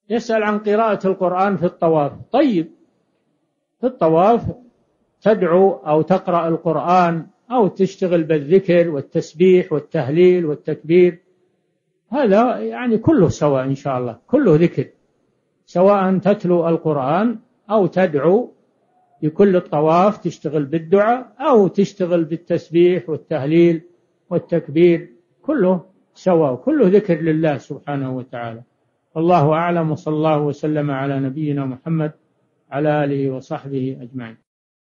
يسأل عن قراءة القرآن في الطواف. طيب، في الطواف تدعو أو تقرأ القرآن أو تشتغل بالذكر والتسبيح والتهليل والتكبير، هذا يعني كله سواء إن شاء الله، كله ذكر، سواء تتلو القرآن أو تدعو بكل الطواف، تشتغل بالدعاء أو تشتغل بالتسبيح والتهليل والتكبير، كله سواء، كله ذكر لله سبحانه وتعالى. والله أعلم، وصلى الله وسلم على نبينا محمد على آله وصحبه أجمعين.